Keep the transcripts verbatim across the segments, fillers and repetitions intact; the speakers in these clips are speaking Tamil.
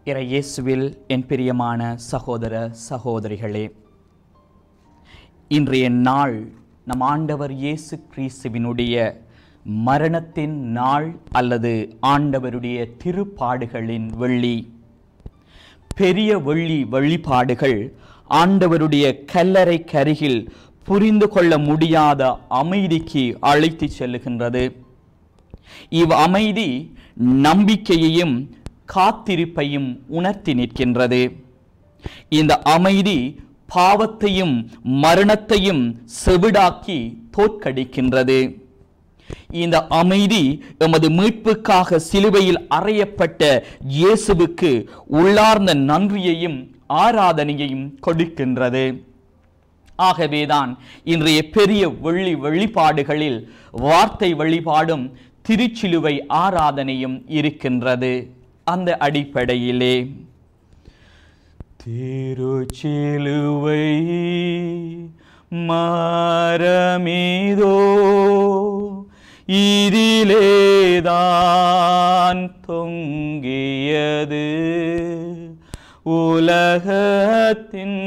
இறை இயேசுவில் என் பிரியமான சகோதர சகோதரிகளே, இன்றைய நாள் நம் ஆண்டவர் இயேசு கிறிஸ்துவினுடைய மரணத்தின் நாள் அல்லது ஆண்டவருடைய திருப்பாடுகளின் வெள்ளி. பெரிய வெள்ளி வழிபாடுகள் ஆண்டவருடைய கல்லறை கருகில் புரிந்து கொள்ள முடியாத அமைதிக்கு அழைத்து செல்லுகின்றது. இவ் அமைதி நம்பிக்கையையும் காத்திருப்பையும் உணர்த்தி நிற்கின்றது. இந்த அமைதி பாவத்தையும் மரணத்தையும் செவிடாக்கி தோற்கடிக்கின்றது. இந்த அமைதி எமது மீட்புக்காக சிலுவையில் அறையப்பட்ட இயேசுவுக்கு உள்ளார்ந்த நன்றியையும் ஆராதனையையும் கொடுக்கின்றது. ஆகவேதான் இன்றைய பெரிய வெள்ளி வழிபாடுகளில் வார்த்தை வழிபாடும் திருச்சிலுவை ஆராதனையும் இருக்கின்றது. அந்த அடிப்படையிலே திருச்சிலுவை மரமீதோ இதிலேதான் தொங்கியது உலகத்தின்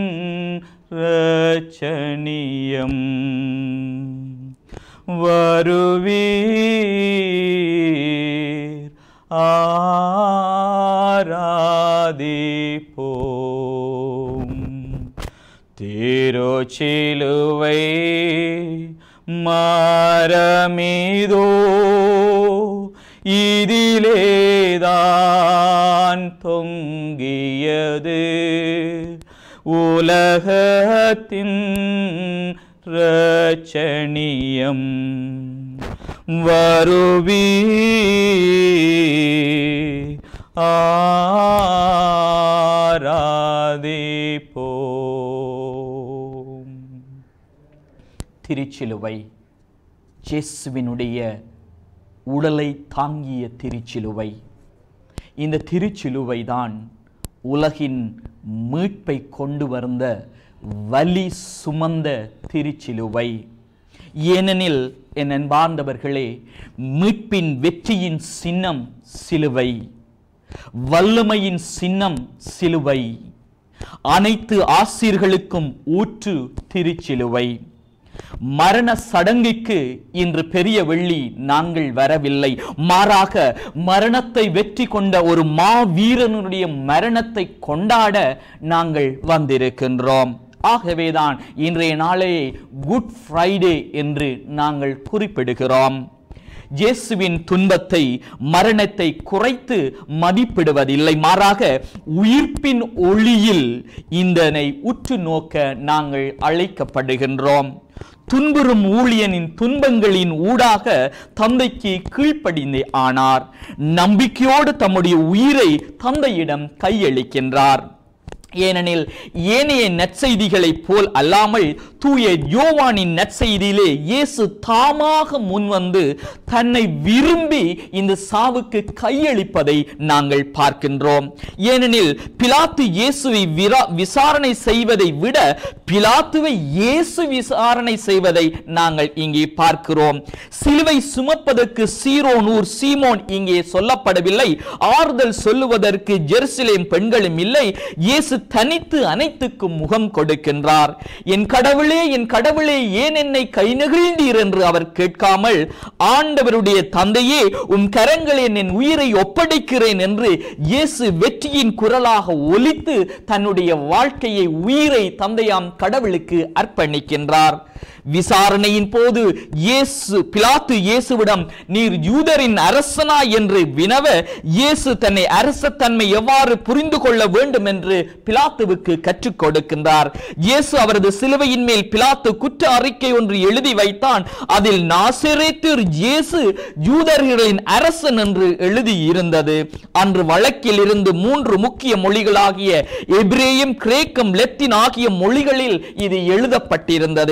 இரட்சணியம். வருவீர் ஆராதிப்போம். திருச்சிலுவை மரமீதோ இதிலேதான் தொங்கியது உலகத்தின் இரட்சணியம். வருவீர் ஆராதிப்போம். திருச்சிலுவை இயேசுவினுடைய உடலை தாங்கிய திருச்சிலுவை. இந்த திருச்சிலுவை தான் உலகின் மீட்பை கொண்டு வந்த வலி சுமந்த திருச்சிலுவை. ஏனெனில் என் அன்பார்ந்தவர்களே, மீட்பின் வெற்றியின் சின்னம் சிலுவை, வல்லமையின் சின்னம் சிலுவை, அனைத்து ஆசீர்களுக்கும் ஊற்று திருச்சிலுவை. மரண சடங்குக்கு இன்று பெரிய வெள்ளி நாங்கள் வரவில்லை. மாறாக மரணத்தை வெற்றி கொண்ட ஒரு மாவீரனுடைய மரணத்தை கொண்டாட நாங்கள் வந்திருக்கின்றோம். ஆகவேதான் இன்றைய நாளை குட் ஃப்ரைடே என்று நாங்கள் குறிப்பிடுகிறோம். இயேசுவின் துன்பத்தை மரணத்தை குறைத்து மதிப்பிடுவதில்லை, மாறாக உயிர்ப்பின் ஒளியில் இதனை உற்று நோக்க நாங்கள் அழைக்கப்படுகின்றோம். துன்புறும் ஊழியனின் துன்பங்களின் ஊடாக தந்தைக்கு கீழ்ப்படிந்தே ஆனார். நம்பிக்கையோடு தம்முடைய உயிரை தந்தையிடம் கையளிக்கின்றார். ஏனெனில் ஏனைய நற்செய்திகளை போல் அல்லாமல் தூய யோவானின் நற்செய்தியிலே இயேசு தாமாக முன்வந்து தன்னை விரும்பி இந்த சாவுக்கு கையளிப்பதை நாங்கள் பார்க்கின்றோம். ஏனெனில் பிலாத்து இயேசுவை விசாரணை செய்வதை விட பிலாத்துவை இயேசு விசாரணை செய்வதை நாங்கள் இங்கே பார்க்கிறோம். சிலுவை சுமப்பதற்கு சீரோனூர் சீமோன் இங்கே சொல்லப்படவில்லை. ஆறுதல் சொல்லுவதற்கு ஜெருசலேம் பெண்களும் இல்லை. இயேசு தனித்து அனைத்துக்கும் முகம் கொடுக்கின்றார். என் கடவுளே, என் கடவுளே, ஏன் என்னை கை நெகிழ்ந்தீர் என்று அவர் கேட்காமல், ஆண்டவருடைய தந்தையே, உம் கரங்களில் என் உயிரை ஒப்படைக்கிறேன் என்று இயேசு வெற்றியின் குரலாக ஒலித்து தன்னுடைய வாழ்க்கையை, உயிரை தந்தையாம் கடவுளுக்கு அர்ப்பணிக்கின்றார். விசாரணையின் போது இயேசு பிலாத்து இயேசுவிடம் நீர் யூதரின் அரசனா என்று வினவ, இயேசு தன்னை அரசத்தன்மை எவ்வாறு புரிந்து கொள்ள வேண்டும் என்று பிலாத்துவுக்கு கற்றுக் கொடுக்கின்றார். இயேசு அவரது சிலுவையின் மேல் பிலாத்து குற்ற அறிக்கை ஒன்று எழுதி வைத்தான். அதில் நாசரேத்து இயேசு யூதர்களின் அரசன் என்று எழுதி இருந்தது. அன்று வழக்கில் இருந்து மூன்று முக்கிய மொழிகளாகிய எபிரேயம், கிரேக்கம், லத்தீன் ஆகிய மொழிகளில் இது எழுதப்பட்டிருந்தது.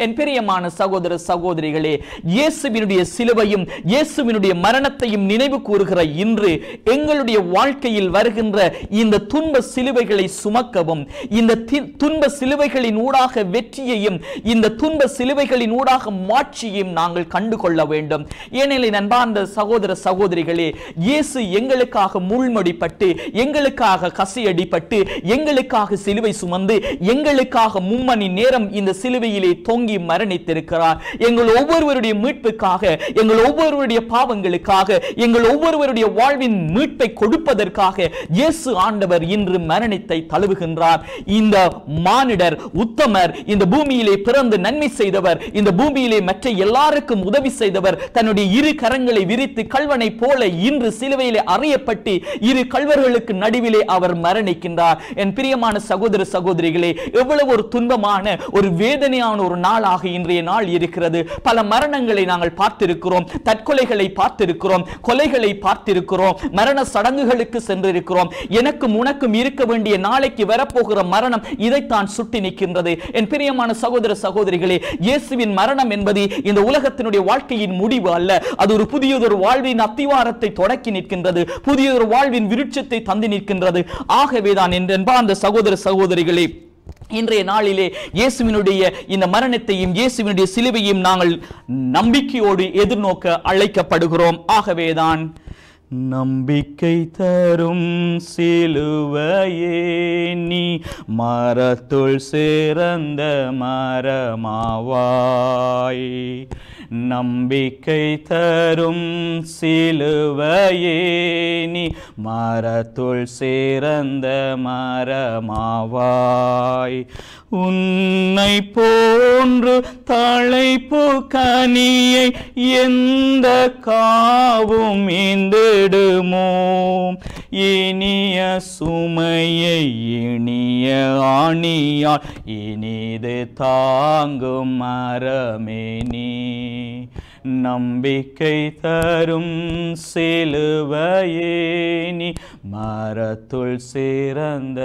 என் பிரியமான சகோதர சகோதரிகளே, இயேசுவினுடைய சிலுவையும் இயேசுவினுடைய மரணத்தையும் நினைவு கூறுகிற இன்று எங்களுடைய வாழ்க்கையில் வருகின்ற இந்த துன்ப சிலுவைகளை சுமக்கவும், இந்த துன்ப சிலுவைகளின் ஊடாக வெற்றியையும் இந்த துன்ப சிலுவைகளின் ஊடாக மாட்சியையும் நாங்கள் கண்டுகொள்ள வேண்டும். ஏனெனில் அன்பார்ந்த சகோதர சகோதரிகளே, இயேசு எங்களுக்காக முள்மொடிப்பட்டு, எங்களுக்காக கசியடிப்பட்டு, எங்களுக்காக சிலுவை சுமந்து, எங்களுக்காக மும்மணி நேரம் இந்த சிலுவையிலே தொங்கி மரணித்திருக்கிறார். எங்கள் ஒவ்வொருவருடைய மீட்புக்காக, எங்கள் ஒவ்வொருவருடைய பாவங்களுக்காக, எங்கள் ஒவ்வொருவருடைய வாழ்வின் மீட்பை கொடுப்பதற்காக இயேசு ஆண்டவர் இன்று மரணத்தை தழுவுகின்றார். இந்த மானிடர் உத்தமர், இந்த பூமியிலே பிறந்து நன்மை செய்தவர், இந்த பூமியிலே மற்ற எல்லாருக்கும் உதவி செய்தவர், தன்னுடைய இரு கரங்களை விரித்து கல்வனை போல இன்று சிலுவையிலே அறையப்பட்டு இரு கல்வர்களுக்கு நடுவிலே அவர் மரணிக்கின்றார். என் பிரியமான சகோதர சகோதரிகளே, எவ்வளவு ஒரு துன்பமான ஒரு வேதனையான ஒரு நாளாக இன்றைய நாள் இருக்கிறது. பல மரணங்களை நாங்கள் பார்த்திருக்கிறோம், தற்கொலைகளை பார்த்திருக்கிறோம், கொலைகளை பார்த்திருக்கிறோம், மரண சடங்குகளுக்கு சென்றிருக்கிறோம். எனக்கும் உனக்கும் இருக்க வேண்டிய நாளைக்கு வரப்போகிற மரணம் இதைத்தான் சுட்டி நிற்கின்றது. என் பிரியமான சகோதர சகோதரிகளே, இயேசுவின் மரணம் என்பது இந்த உலகத்தினுடைய வாழ்க்கையின் முடிவு அல்ல. அது ஒரு புதியதொரு வாழ்வின் அத்திவாரத்தை தொடக்கி நிற்கின்றது, புதியதொரு வாழ்வின் விருட்சத்தை தந்து நிற்கின்றது. ஆகவேதான் என்பார்ந்த சகோதர சகோதரிகளே, இன்றைய நாளிலே இயேசுவினுடைய இந்த மரணத்தையும் இயேசுவினுடைய சிலுவையும் நாங்கள் நம்பிக்கையோடு எதிர்நோக்க அழைக்கப்படுகிறோம். ஆகவேதான் நம்பிக்கை தரும் சிலுவையே நீ மரத்துள் சிறந்த மரமாவாய். நம்பிக்கை தரும் சிலுவையே நீ மரத்துள் சிறந்த மரமாவாய். உன்னை போன்று தழைப்பு கனியை எந்த காவும் இந்திடுமோ, இனிய சுமையை இனிய ஆணியால் இனிது தாங்கும் மரமே நீ. நம்பிக்கை தரும் சிலுவையே நீ மரத்துள் சிறந்த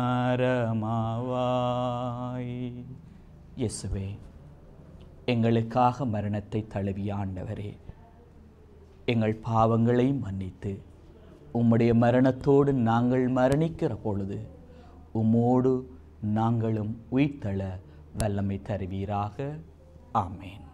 மரமாவாய். இயேசுவே, எங்களுக்காக மரணத்தை தழுவிய ஆண்டவரே, எங்கள் பாவங்களை மன்னித்து உம்முடைய மரணத்தோடு நாங்கள் மரணிக்கிற பொழுது உம்மோடு நாங்களும் உயிர்த்தெழ வல்லமை தருவீராக. ஆமேன்.